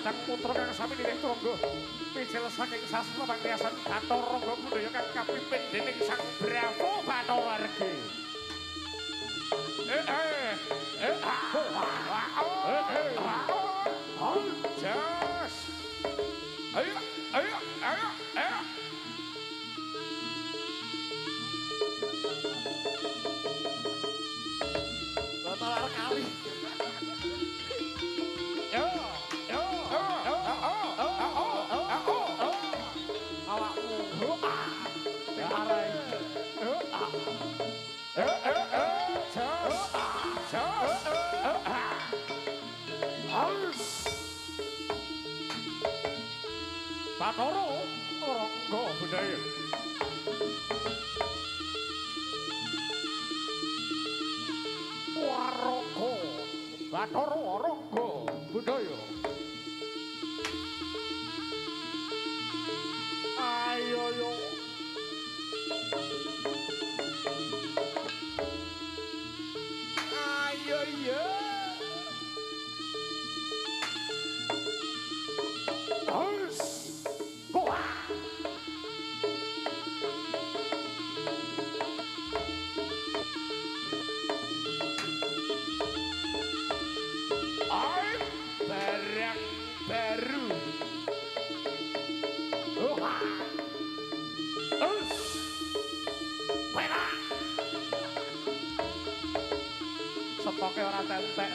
kadang putra kang sami nilih turangga picil saking sastra pangriasan Bathara Rangga budaya kang kapimpin dening Sang Brahma Bathara Regi. Jas. Ayo, ayo, ayo, ayo. Batal kali. Yo, yo, awakmu. Arai. Bathara Rangga budaya. Waraga Bathara Rangga budaya. Ayo yo. Ayo yo. Barang baru. Perak. Stoknya orang tentek.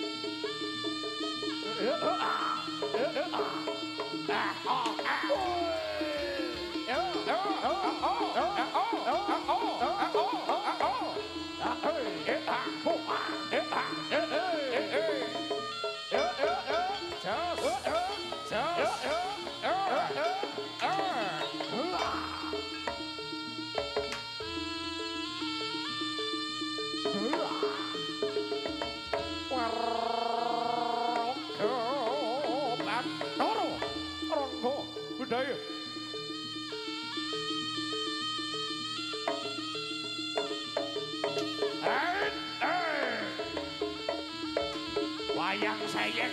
Bathara Rangga budaya. Wayang sayek.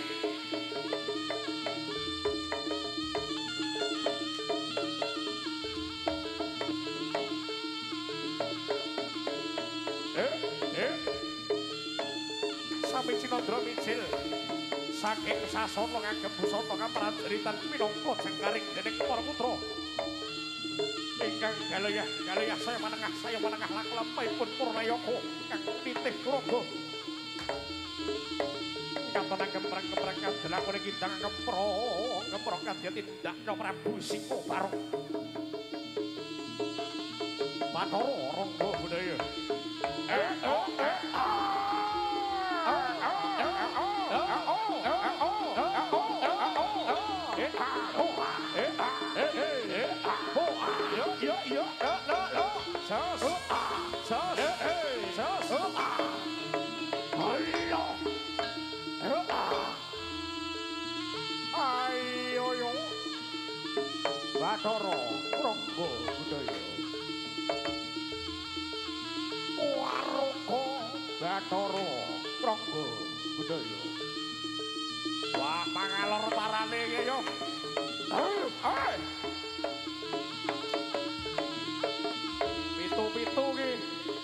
Sami Cinandra Micil saking sasana ngagem busana kaprajuritan minangka jengkaring dening para putra ingkang galaya saya menengah laklempipun Purnayaka kang titih kuraga katon gempreng-gempreng kadhelakone kidang gemprong kadya tindakna Prabu Sika Barung Bathara Rangga budaya. Ayo yo Bathara Rangga budaya. Waraga Bathara Rangga budaya. Wah pangalor parane iki yo. Pitu-pitu ki.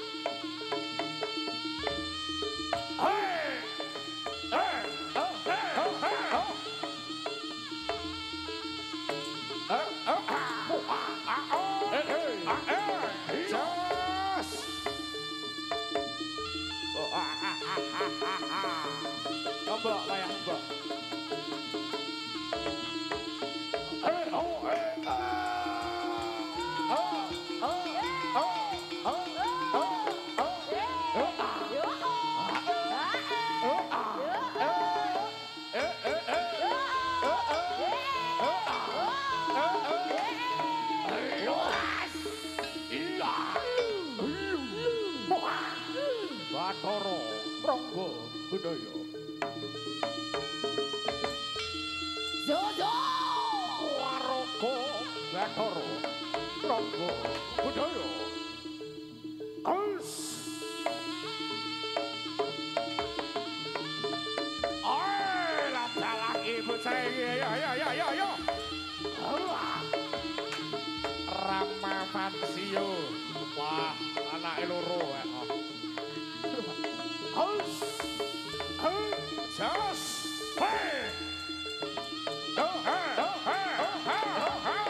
Mbak, kayak mbak. Bathara Rangga budaya. Jojo Waraga Bathara Rangga budaya. Lambalang ibu saya Iya. Wah, anake loro ya. Hus. Jos. Hei. Oh, ha. Oh, ha. Oh, ha. Oh, ha.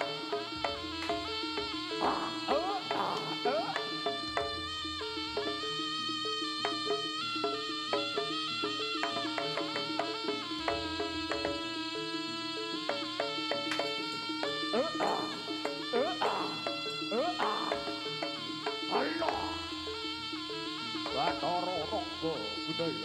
Bathara Rangga Budaya.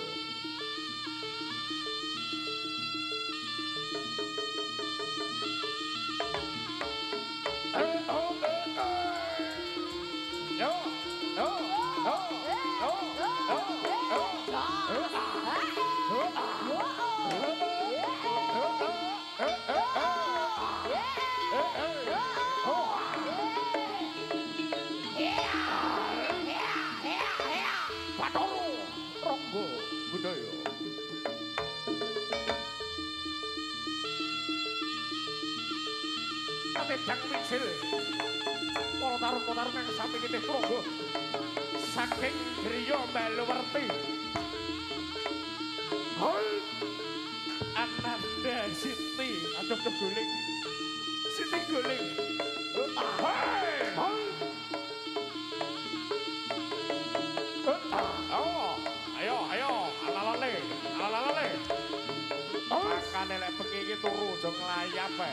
Budaya. Katedang misil. Para tarung-tarung yang sami nitih tronggo. Saking griya Baluwerti. Hoi. Ananda Siti. Aduh keguling. Siti guling. Hoi. Hoi. Oh. Ayo, alalale. Makane lek bengi iki turu aja nglayap ae.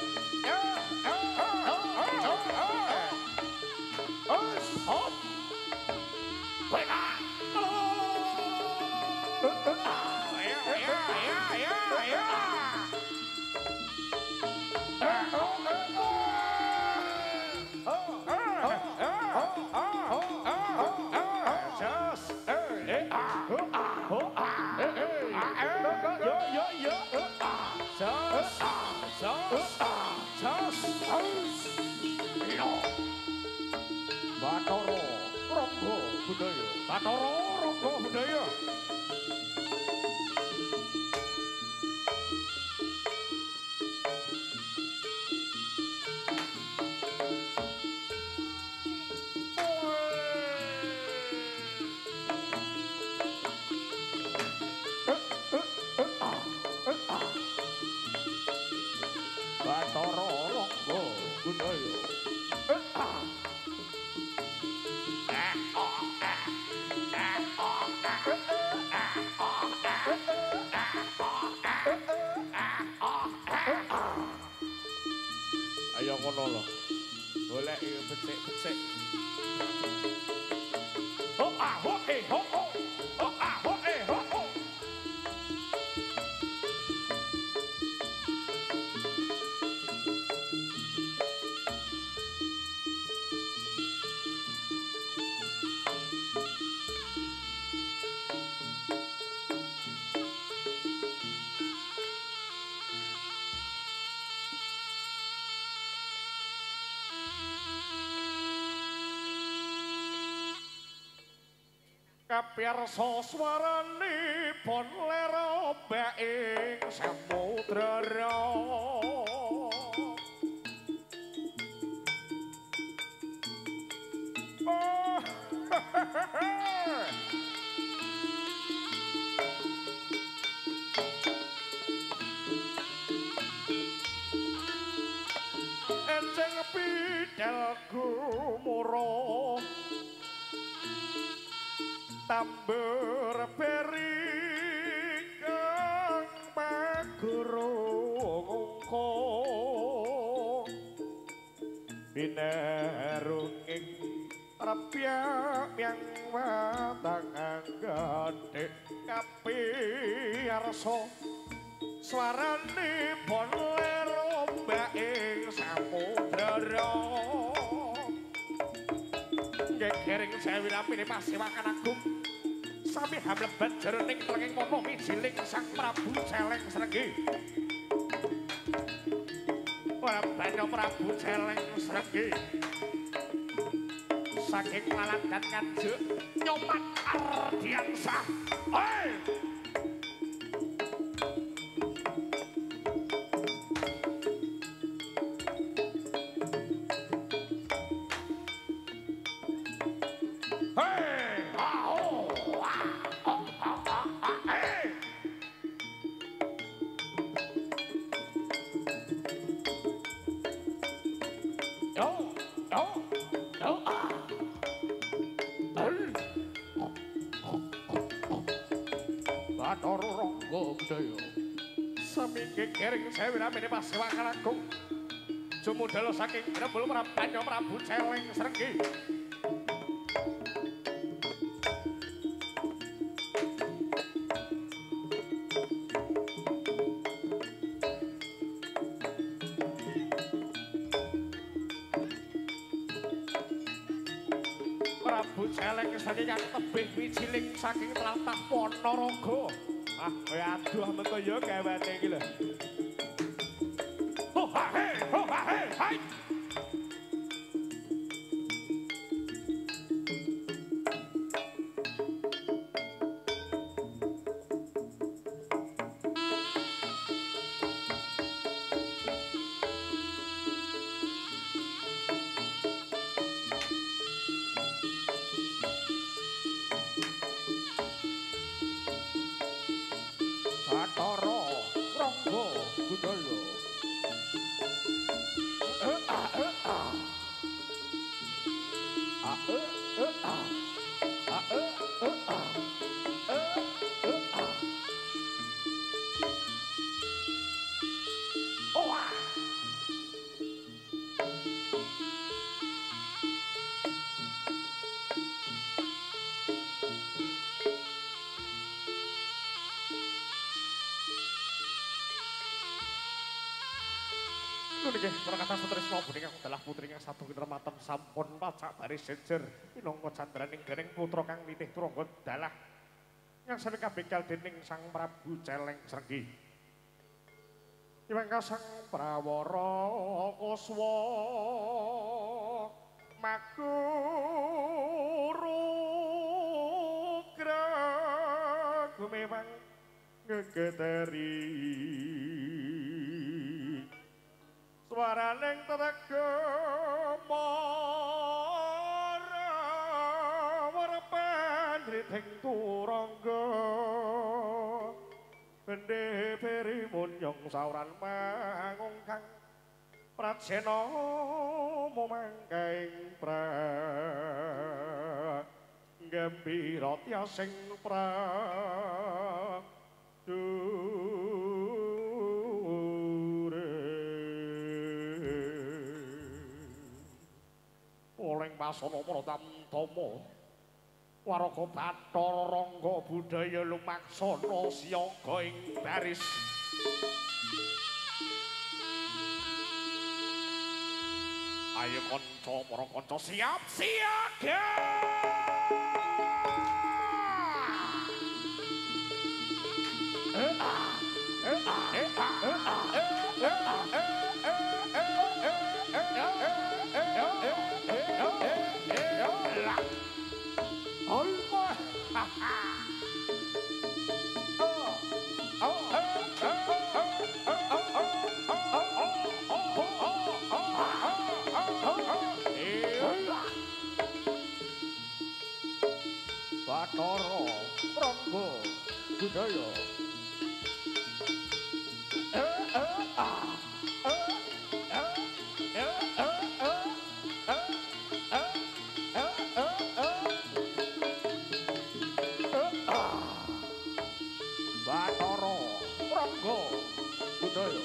Hop. Wena. Ayo. Bathara Rangga Budaya. Bathara Rangga Budaya. Bathara Rangga Budaya. Ayo ngono lho. Golek becik-becik. Ho ah ho eh ho ho. Ho ah ho eh ho ho. Kapiyarsa swaranipun lera baing samudra. Oh, enjing bidal gumura tambur berikan magurungko binerunging repyak yang watangan gede kapiyarsa swaranipun lera baing samudra. Gering sewi lapine Pasewakan Agung sami hamlebat jeroning trenging mono mijiling Sang Prabu Celeng Srenggi. Ora banyo Prabu Celeng Srenggi saking Lalandan Kanjuk Nyoman Ardiansah. Hei! Bathara Rangga Budaya. Seminggi kering sewu ramene Pasewakan Agung. Jumudal saking Grembul Prapanyo Prabu Celeng Srenggi. Prabu Celeng Srenggi kang tebih wijiling saking tlatah Ponorogo. Ah, kowe aduh mengko ya gawane iki lho. Ho ha he, hai. Bathara Rangga Budaya. Nggih, prakasa sutresna punika adalah putri kang satu kinrematen sampun pacak baris jejer minangka candraning dening putra kang nitih turangga dalah ngangsani kabekal dening Sang Prabu Celeng Srenggi. Iwang Sang Prawara Kuswa Makurugra gumewang ngegeteri swaraning tetega mara warpan driting turangga bendhe peri munyong sauran mangungkang prajena momangkaing gembira tiasing oleng pasana Pratamtama waraga Bathara Rangga Budaya lumaksana siyaga ing baris. Ayo kanca para kanca siap siaga. Bathara Rangga Budaya. Bathara Rangga Budaya.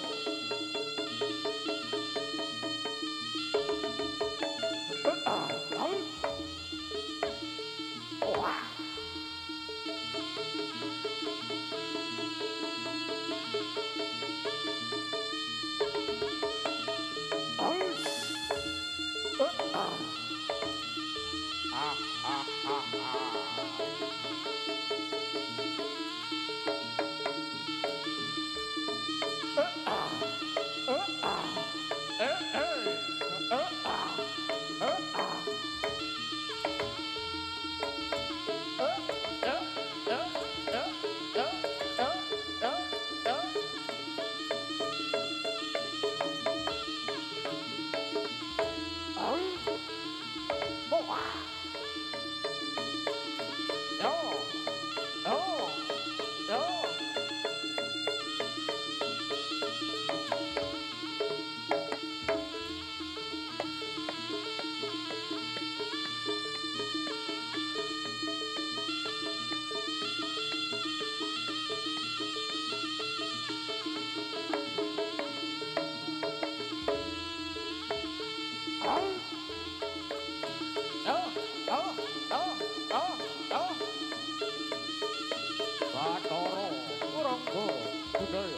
budaya.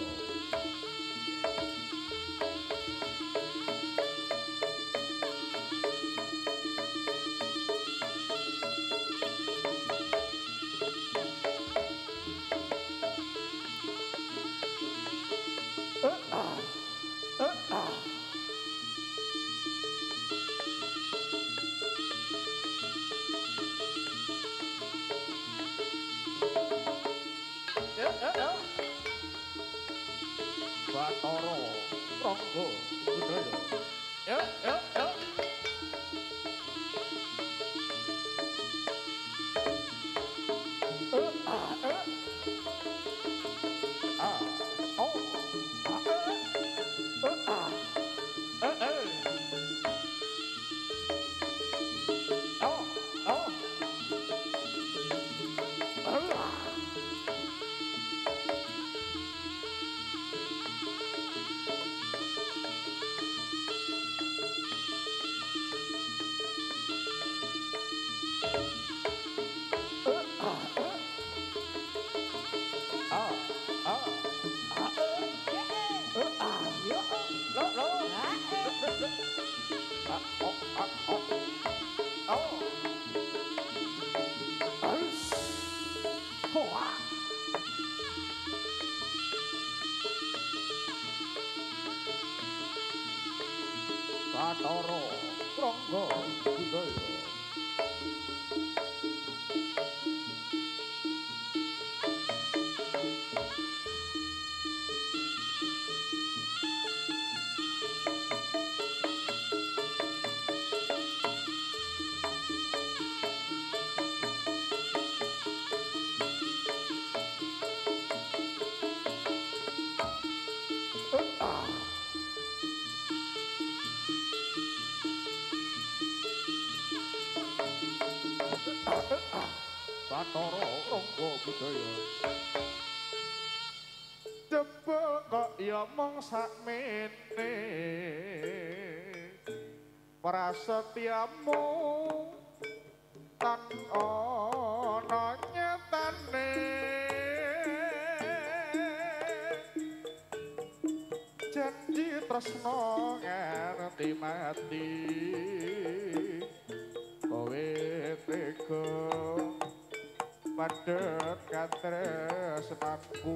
Batara Rangga budaya. Ya, ya, ya. Batara Rangga budaya. Batara Rangga budaya. Jebul kok ya mung sakmene prasetyamu tan ana nyatane janji tresna nganti mati kowe tega padhet katresnaku.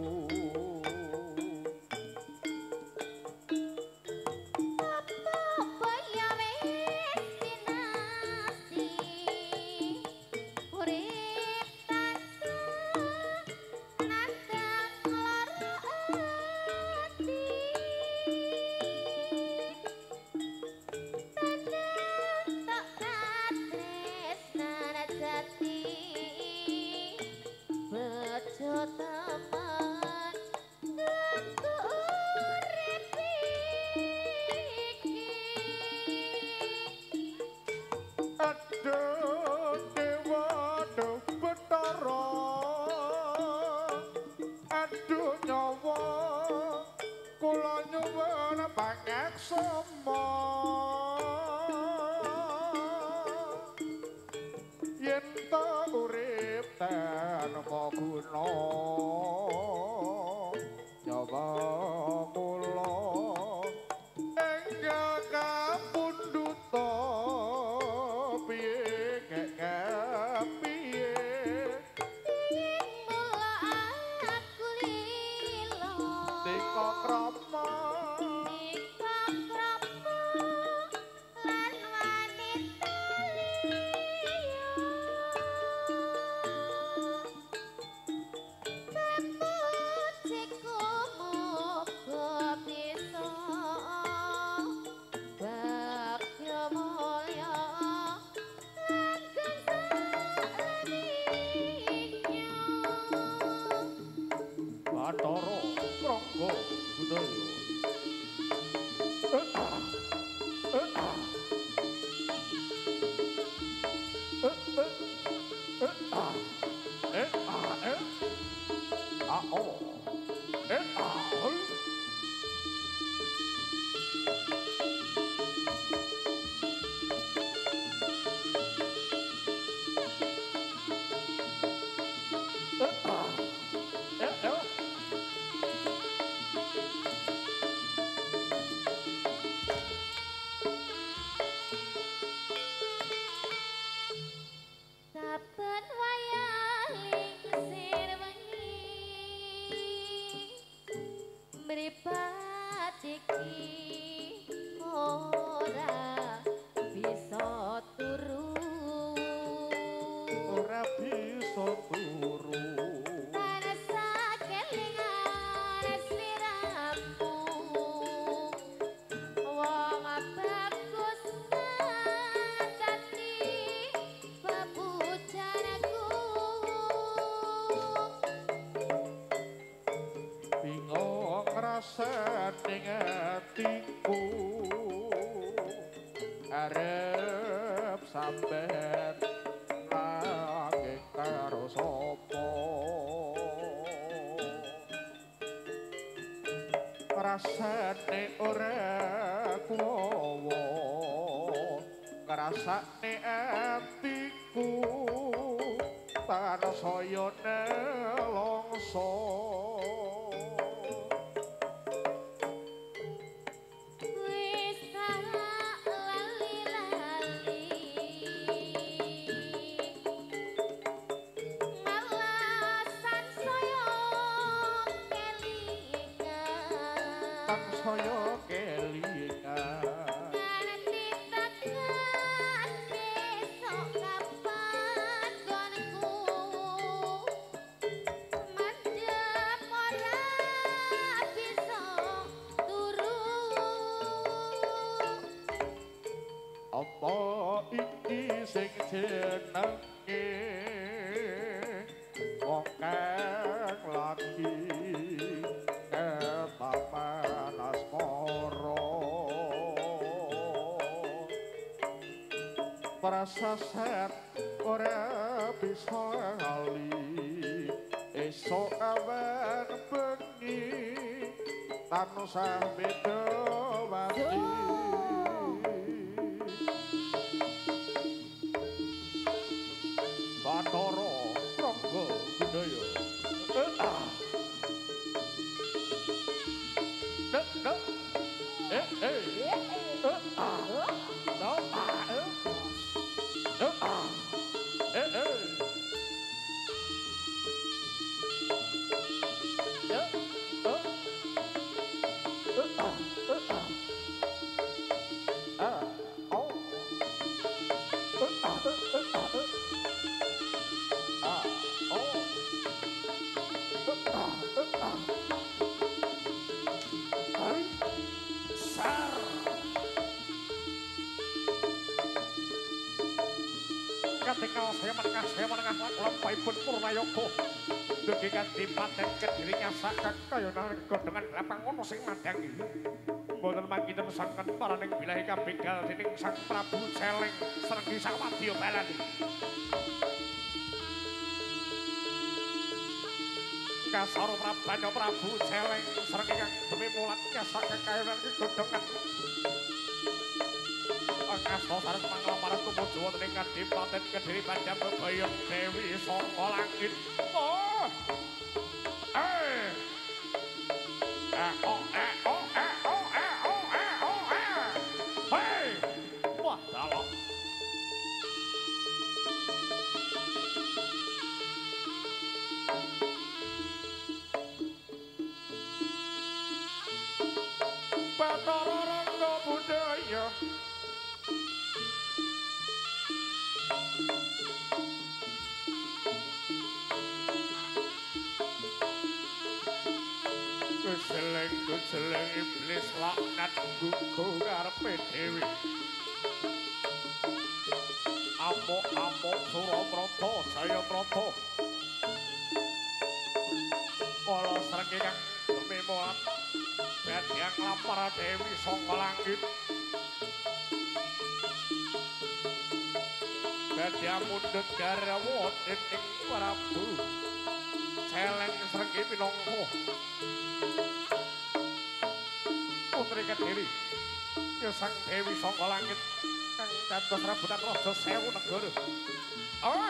Batara Rangga budaya. mripat iki ora bisa turu ora bisa turu rasa kelingan sliramu wong bagus dadi pepujanaku bingung rasane atiku arep sampeyan nanging karo sapa rasane ora kuwowo ngrasakne atiku tansaya nelongso wis lali-lali malasan saya kelingan tansaya kelingan nganti tekan besok kapan gonku mandhep ora bisa turu apa iki sing jenenge wong kang lagi ketapan asmara prasasat ora bisa ngali esok awan bengi tansah beda mati Bathara Rangga Budaya. Ketika saya menengah lampaipun Purnayoko dugi kadipaten Kediri nyasaka kaya narga dengan lapang ono sing madangi mboten mangkiten sangken paraning bilahi kabegal dening Sang Prabu Celeng Sregi Sawadya Balan Kasara Prabanya Prabu Celeng Sregi kang demi mulat nyasaka kaya narga godhongan Angkasa sareng panglamaran tumuju wonten ing Kadipaten Kediri Badha bebayang Dewi saka langit. Oh! Hei! Wah, dalem. Bathara Rangga Budaya. Kuceleng iblis laknat gugu ngarepe Dewi Amuk-amuk Suraprata Jayaprata Kala Sregi kang demi mulat badhe nglapar Dewi saka langit badhe mundhut garwa dening Prabu Celeng Sregi minangka Putri Kediri ya sang Dewi saka langit kang dados rebutan raja 1000 negara. Oi!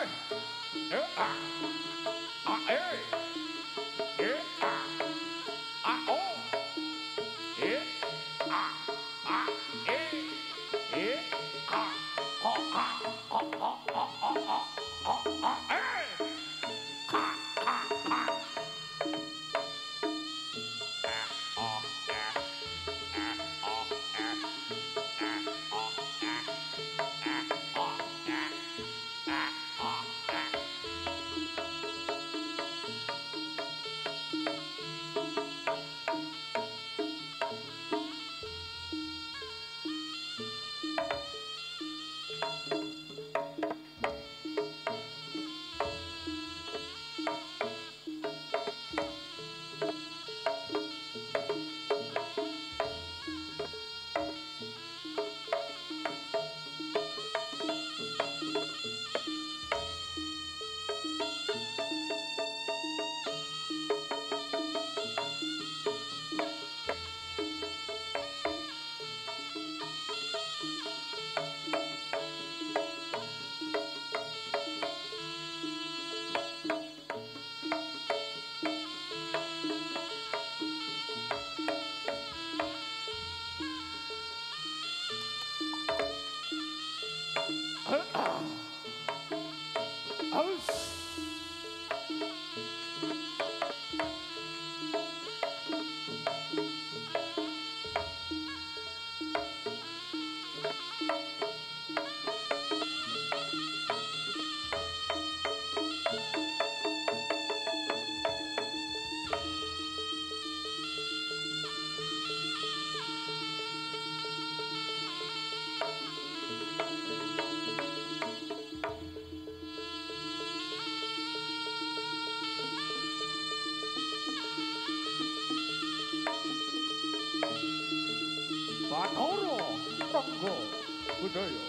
Rangga Budaya.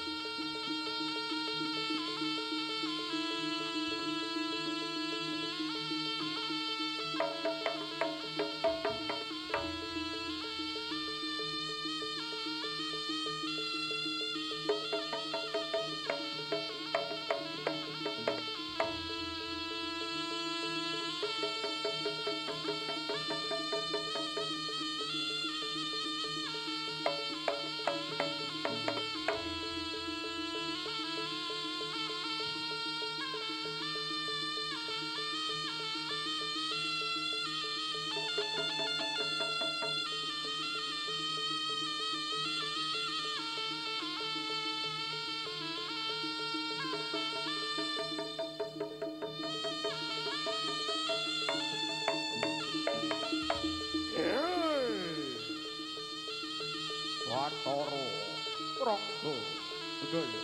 Watara Rangga Budaya.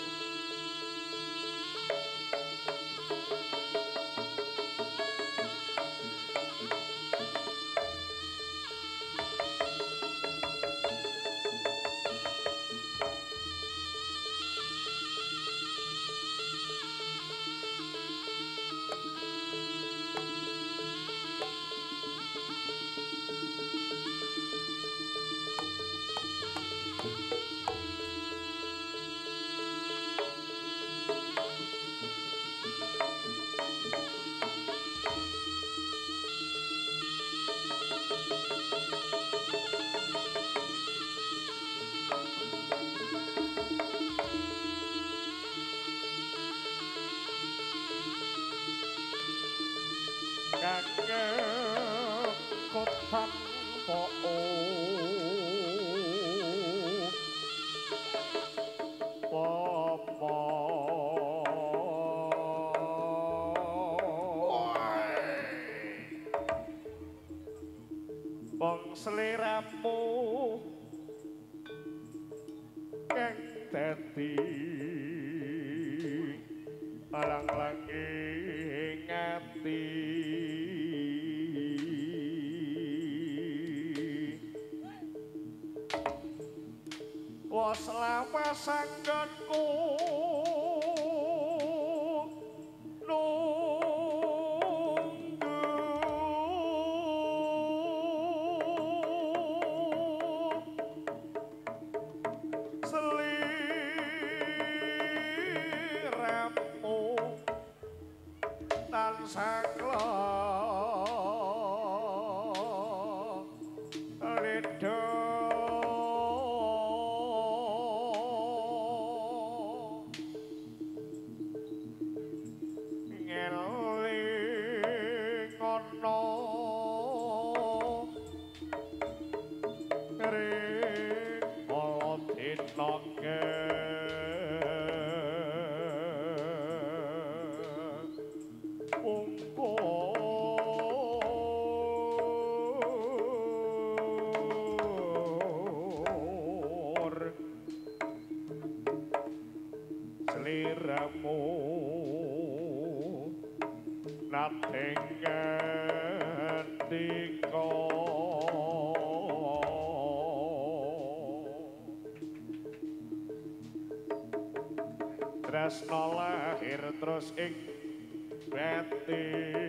Kangge kotan po'o pomo bang seliramu kang dadi alang-langi ngati was lawas sanggonku nunggu seliramu tansah lido ngeling ono ring ala dinoke ungkur seliramu nate ngendika tresna lahir terus ing bati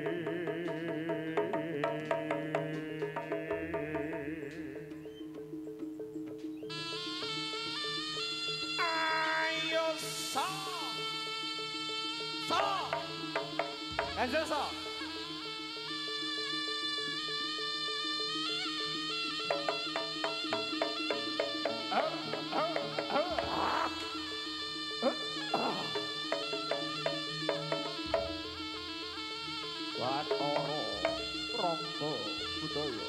ayo so Kanjeng so Watara Rangga Budaya.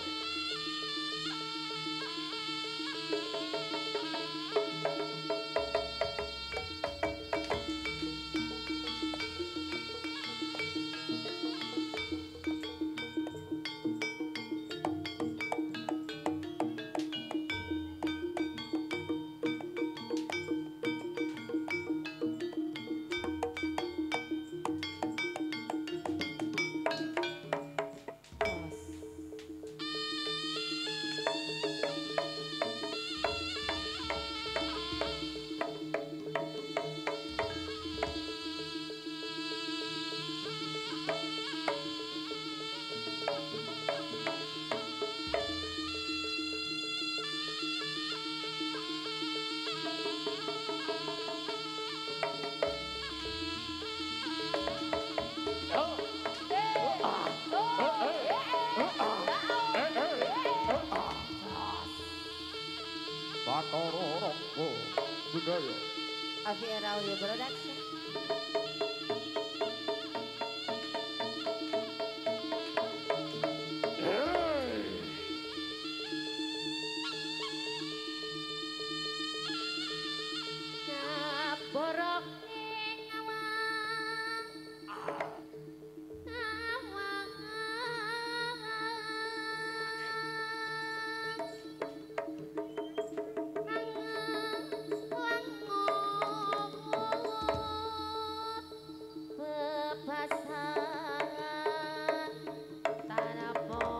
budaya. Aviera Audio Production. Borok ning awang awang bebasan tanah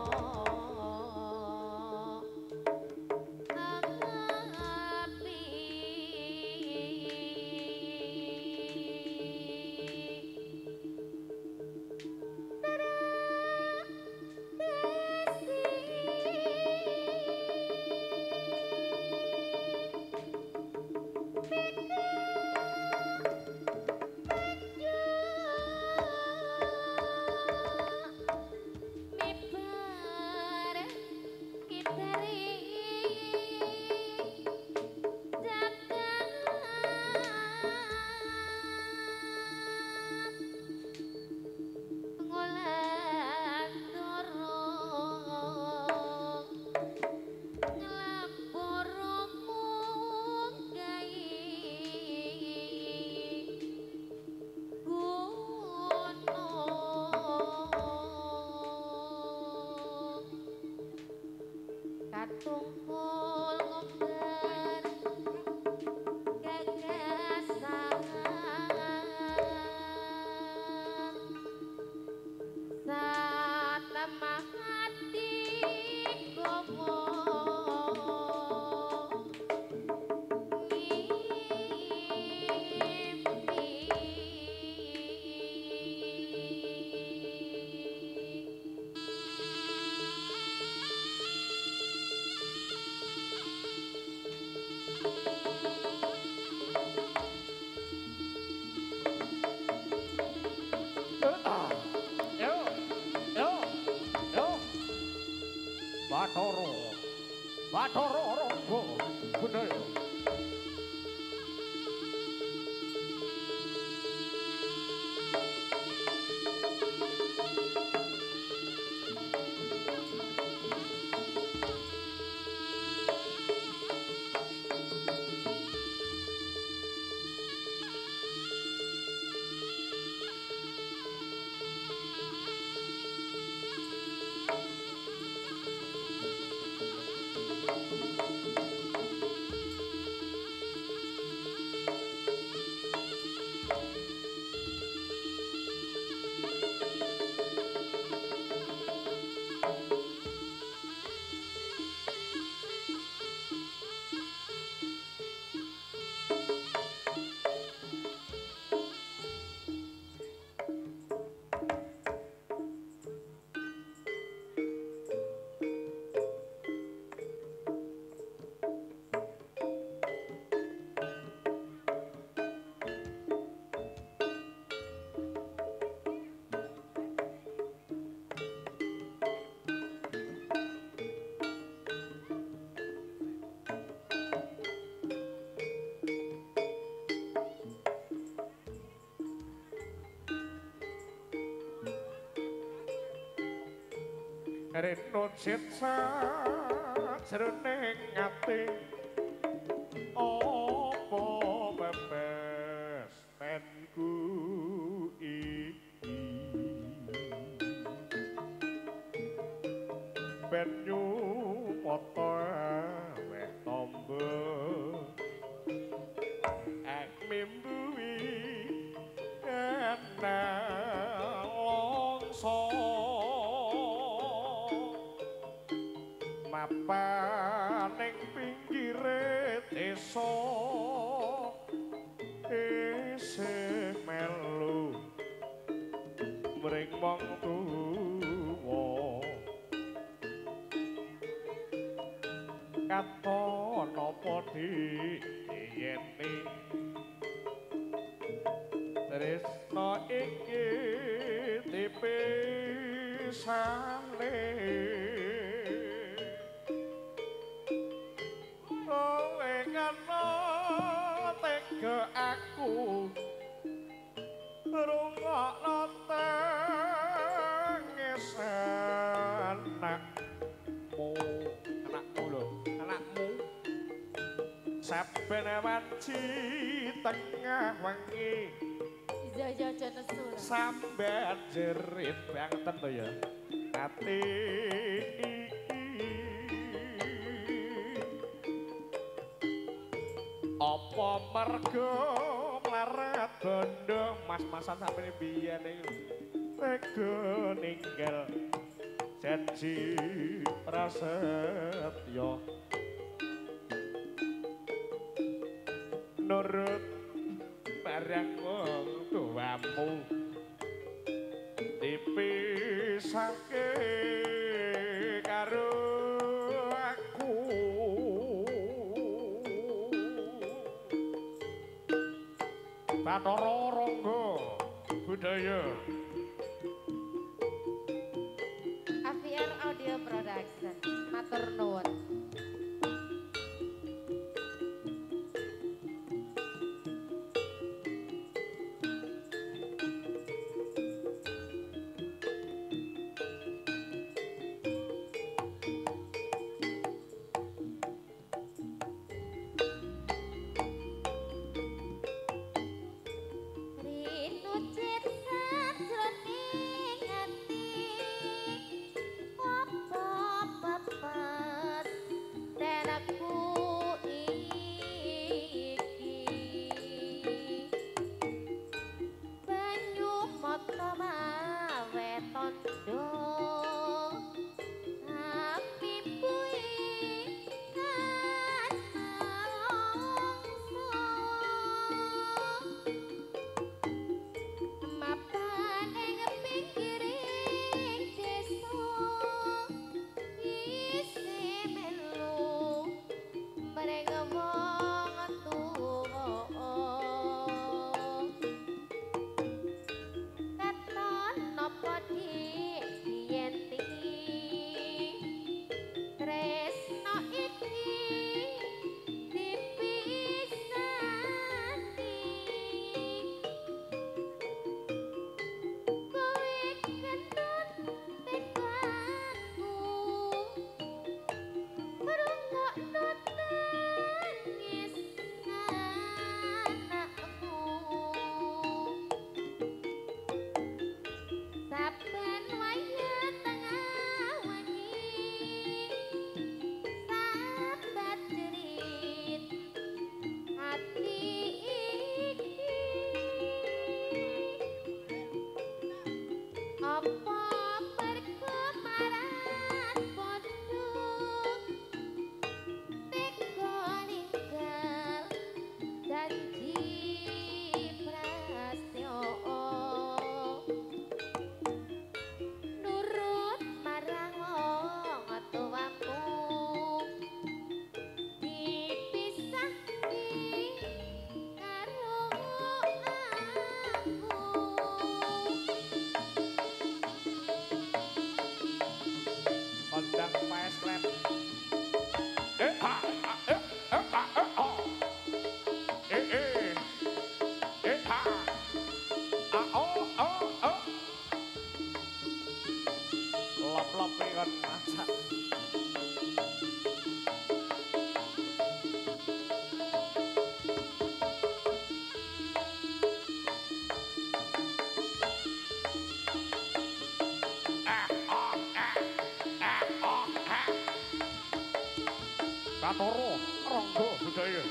Katungkul ngomber gagasan satemah hati gowo Bathara Rangga budaya. Reno sitsa jroning ati apa bebes penku iki banyu mata weh tombo ek mimbuwi ana longso mapaning pinggire desa isih melu mring wong tuwa katon apa diyeni tresna iki dipisane saben wanci tengah wengi Iya aja nesu. sambat jerit banget to ya ati apa mergo mlarat bondo mas-masan sampe biyen iki tega ninggal janji prasetya nurut barang wong tuamu dipisahke karo aku Bathara Rangga budaya AVR Audio Production. Matur nuwun. Rindu cinta jroning ati apa pepes den aku iki banyu mata mawe tondo api bui kan mapan ing pinggiring desa isi melu mreng wong tuwa katon napa dienti tresno iki dipisani kowe kenton tekanku rungokno tangis anakmu saben wayah tengah wengi sabat jerit hati iki apa perkemaran pondok tega ninggal janji prasetya nurut marang wong tuamu dipisahke karo aku kondang paes klep ha oh ha oh lop-lop kon masak Bathara Rangga budaya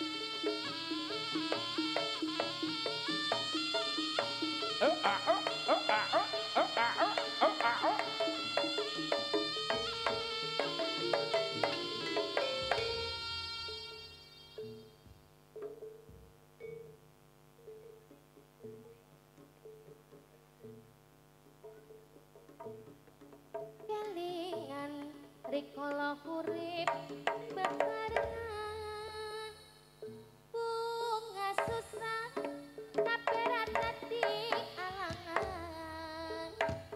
kelingan rikala urip bebarengan bunga susah kaperat dadi alangan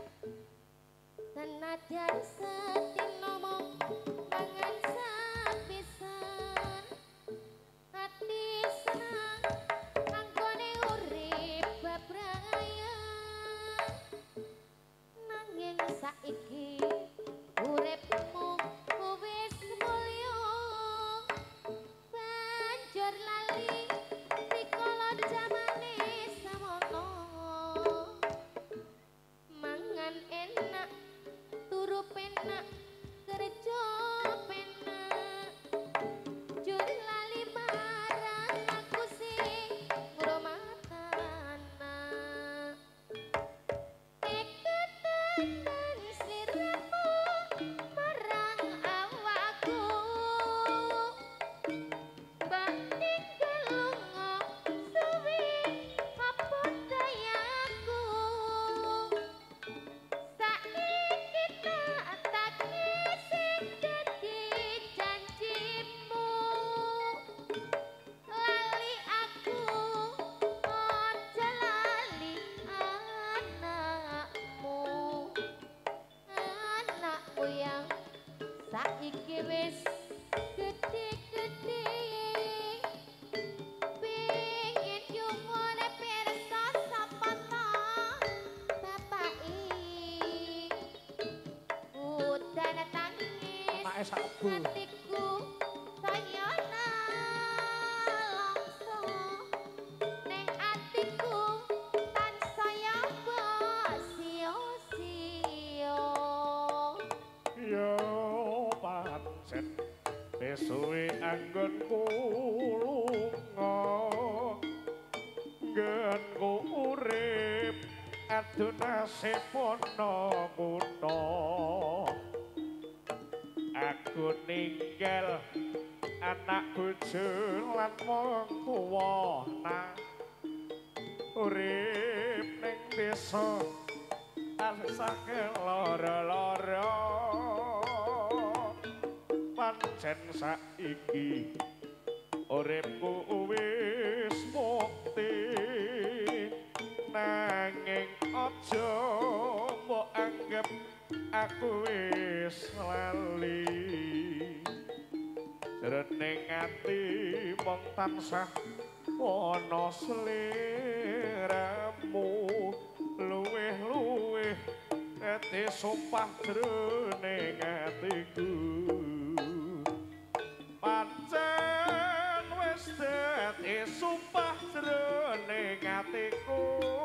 senajan sedina mong tangan sapisan hati senang anggone urip bebrayan nanging saiki uripmu wis mulya tansah ana sliramu luweh-luweh ati sumpah jroning atiku pancen wis dadi sumpah jroning atiku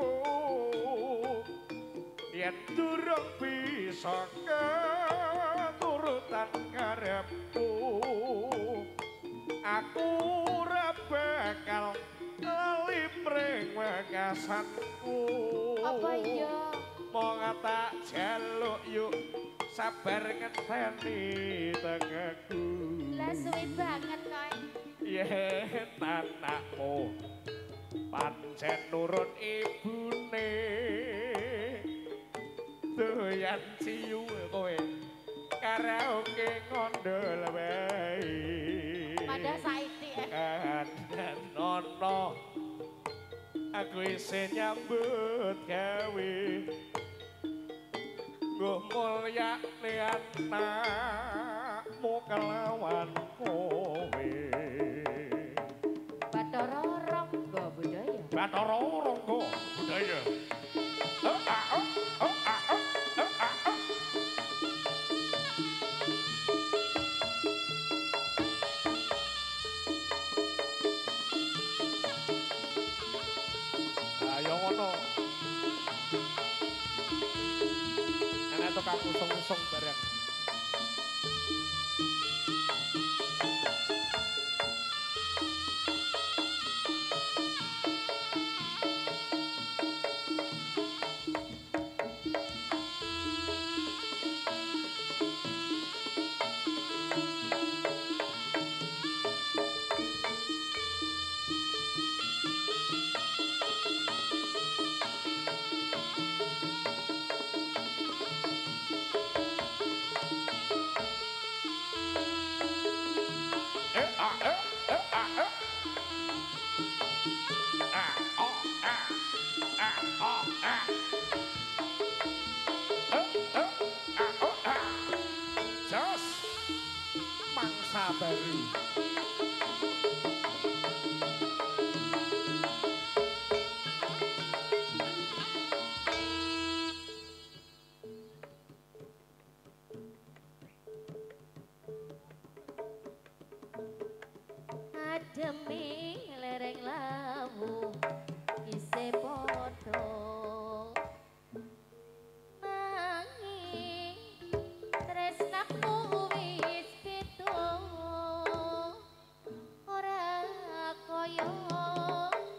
yen durung bisa keturutan karepku aku ora bakal lali pring wekasanku apa iya mong tak jaluk yuk sabar ngenteni tengahku lah suwe banget kowe yen anakmu pancen nurut ibune doyan ciyu kowe karaoke ngondol wae pada saiki dan nono aku isi nyambut gawe nggo mulya anakmu kelawan kowe Bathara Rangga budaya Bathara Rangga budaya tukang usung-usung bareng. Baru ademi lereng lawu isi podo nanging tresnaku wis beda ora kaya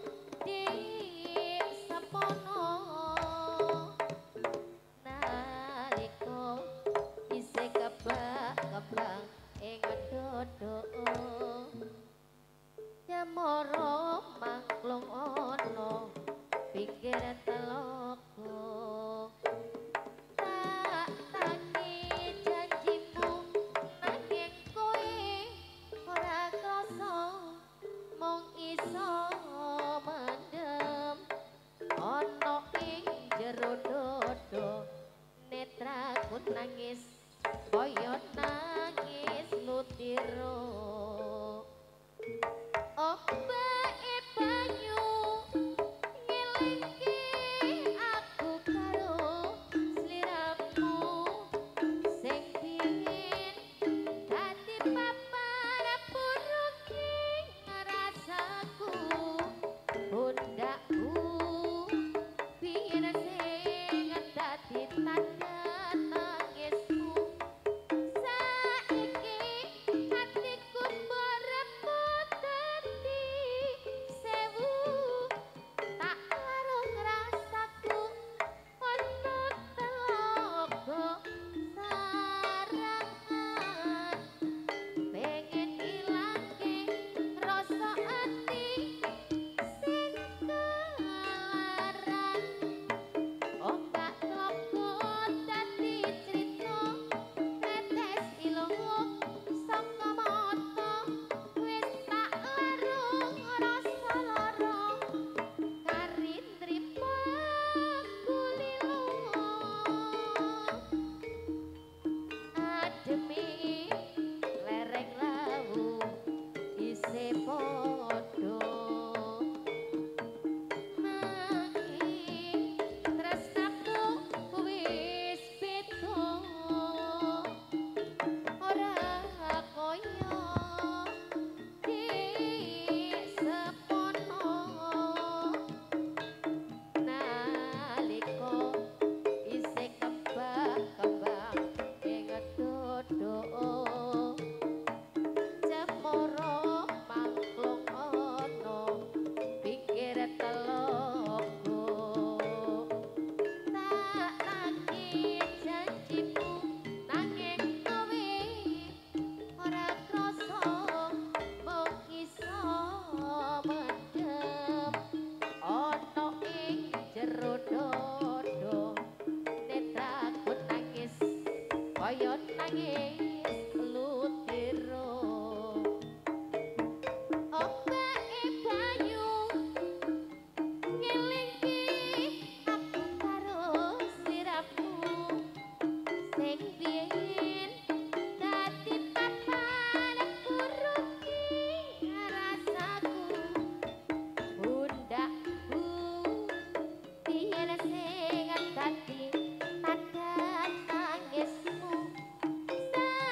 dik semono nanging Nyamara maklung ana pinggir telogo tak tangi janjimu nanging kowe ora krasa mung iso mendem ana ing jero dodo netraku nangis kaya nangis lutiro ombake banyu ngelingke aku karo sliramu sing pingin dadi papan puruki rasaku pundakku biyen sing dadi tanda nangismu saiki hatiku berepot dadi sewu tak larung rasaku ono telogo sarangan pengen ilangke rasa ati sing kelaran ombak tlogo dadi crita tetes ilmu saka mata wis tak larung rasa lara karindri pagulilo ademe lereng lawu isih padha nanging tresnaku wis beda ora kaya disepono nalika isih kembang-kembang ing dodo Cemara mangklung ana pinggir telogo tak tangi janjimu nanging kowe ora krasa mung iso mendem ana ing jero dodo netraku nangis kaya nangis lutiro ombake banyu ngelingke aku karo sliramu sing biyen dadi papan puruki rasaku pundakku biyen sing dadi tanda nangismu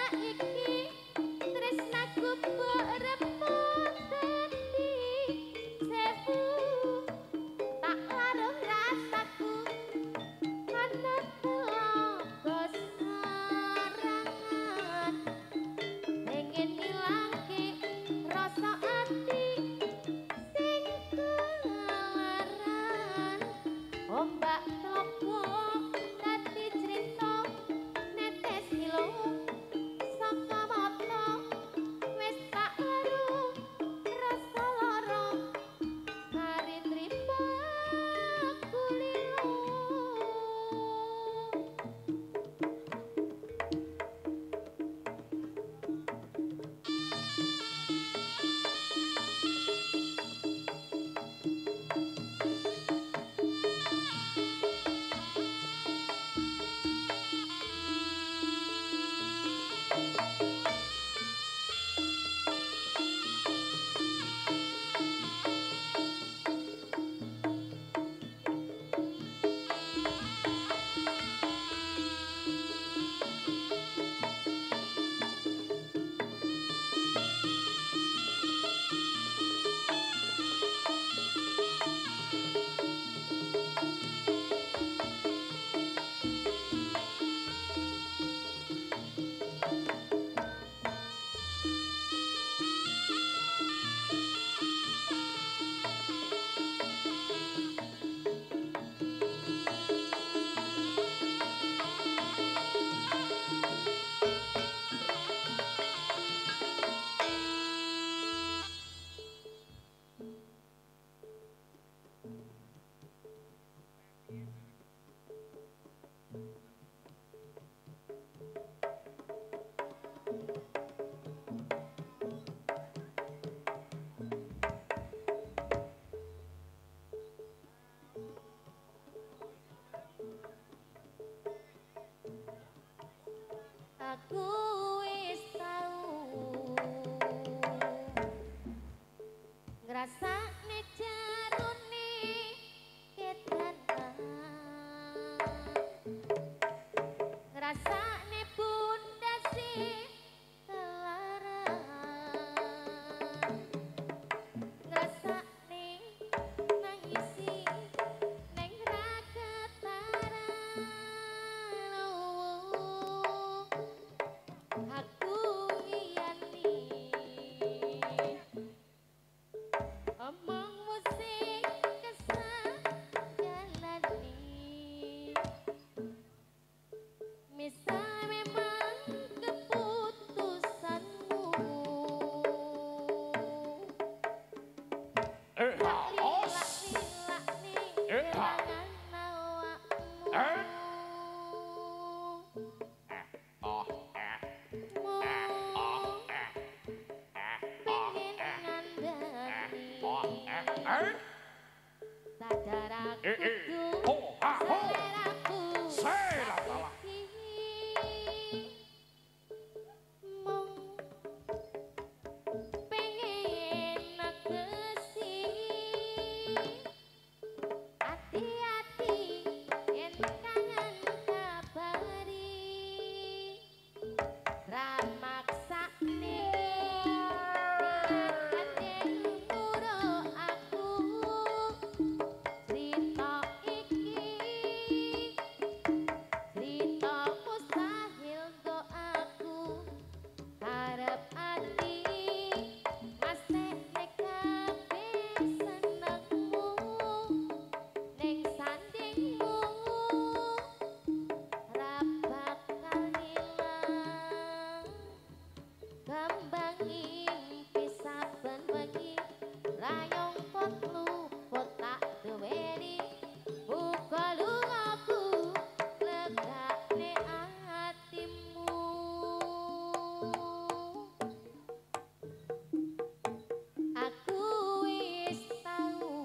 aku wis tau ngrasakne jarune kedanan ngrasakne pundase kelaran ngrasakne nangisi neng raketaran aku ngiyani omong musik kesah jalani misal memang keputusanmu Haos. lak nih kelangan awakmu Oh, Mu pengen ngandani sadar aku kudu ho, ha, ho. seleraku Sela tawa. mung pengen negesi hati-hati yen kangen kabari ramaksane yen muro aku cerita iki cerita mustahil go aku harap ati mas nek kabeh senengmu ning sandingmu ra bakal ilang kembang impi saben wengi rayong pot luput tak duweni muga lungaku legakne atimu aku wis tau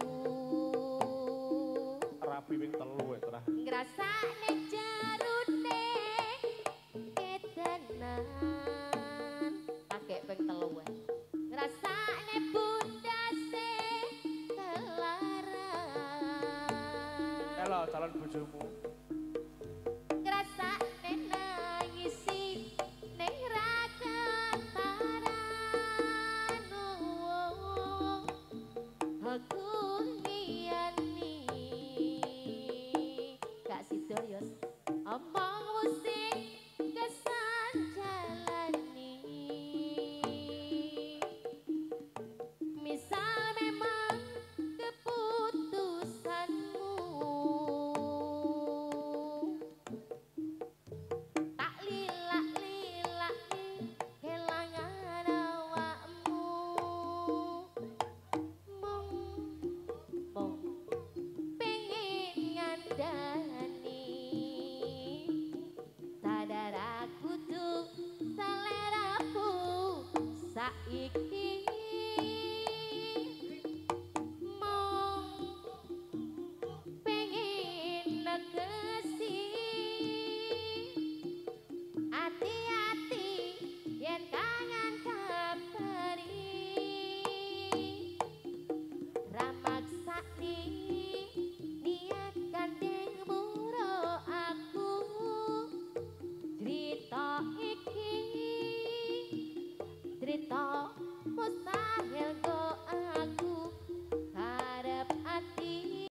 Rapi wing telu Tra. ngrasakne jarune kedanan pakai ping telu ngrasakne pundase kelaran Elo calon bojomu.